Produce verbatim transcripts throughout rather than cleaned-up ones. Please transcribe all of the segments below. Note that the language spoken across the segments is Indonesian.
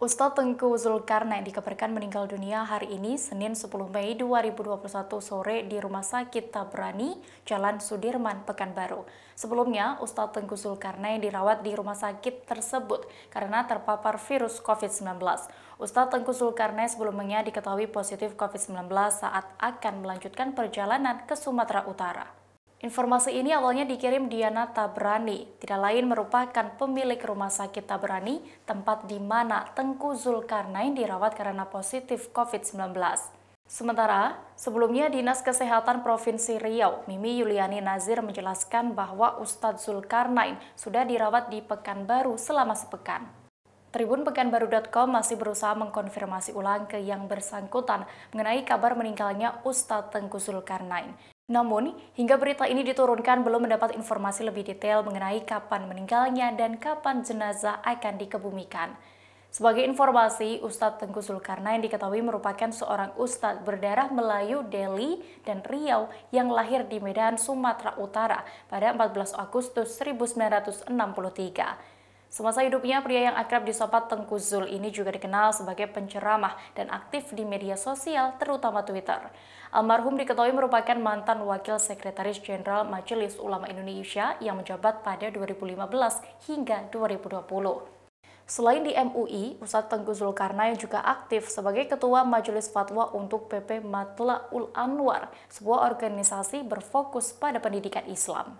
Ustadz Tengku Zulkarnain dikabarkan meninggal dunia hari ini, Senin sepuluh Mei dua ribu dua puluh satu sore di Rumah Sakit Tabrani, Jalan Sudirman, Pekanbaru. Sebelumnya, Ustadz Tengku Zulkarnain dirawat di rumah sakit tersebut karena terpapar virus covid sembilan belas. Ustadz Tengku Zulkarnain sebelumnya diketahui positif covid sembilan belas saat akan melanjutkan perjalanan ke Sumatera Utara. Informasi ini awalnya dikirim Diana Tabrani, tidak lain merupakan pemilik rumah sakit Tabrani, tempat di mana Tengku Zulkarnain dirawat karena positif covid sembilan belas. Sementara, sebelumnya Dinas Kesehatan Provinsi Riau, Mimi Yuliani Nazir menjelaskan bahwa Ustadz Zulkarnain sudah dirawat di Pekanbaru selama sepekan. Tribun Pekanbaru dot com masih berusaha mengkonfirmasi ulang ke yang bersangkutan mengenai kabar meninggalnya Ustadz Tengku Zulkarnain. Namun, hingga berita ini diturunkan belum mendapat informasi lebih detail mengenai kapan meninggalnya dan kapan jenazah akan dikebumikan. Sebagai informasi, Ustadz Tengku Zulkarnain diketahui merupakan seorang ustadz berdarah Melayu, Delhi, dan Riau yang lahir di Medan, Sumatera Utara pada empat belas Agustus seribu sembilan ratus enam puluh tiga. Semasa hidupnya, pria yang akrab disapa Tengku Zul ini juga dikenal sebagai penceramah dan aktif di media sosial, terutama Twitter. Almarhum diketahui merupakan mantan Wakil Sekretaris Jenderal Majelis Ulama Indonesia yang menjabat pada dua ribu lima belas hingga dua ribu dua puluh. Selain di M U I, Ustadz Tengku Zulkarnain juga aktif sebagai Ketua Majelis Fatwa untuk P P Matlaul Anwar, sebuah organisasi berfokus pada pendidikan Islam.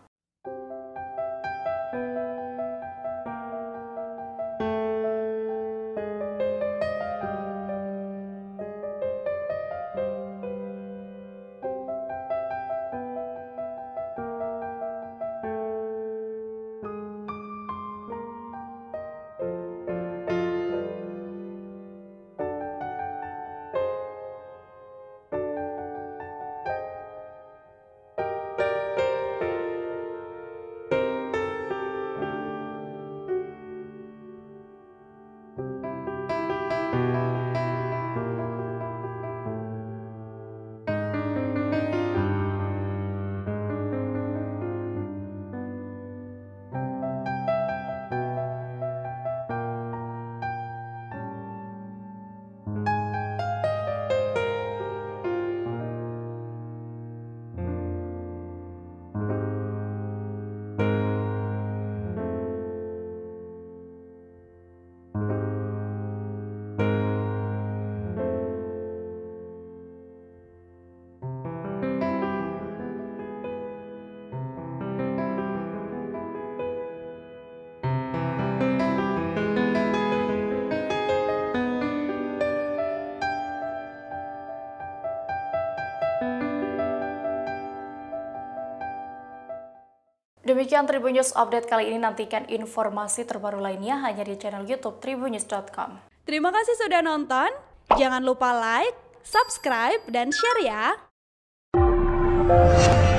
Demikian Tribun News Update kali ini, nantikan informasi terbaru lainnya hanya di channel YouTube tribun news dot com. Terima kasih sudah nonton, jangan lupa like, subscribe, dan share ya!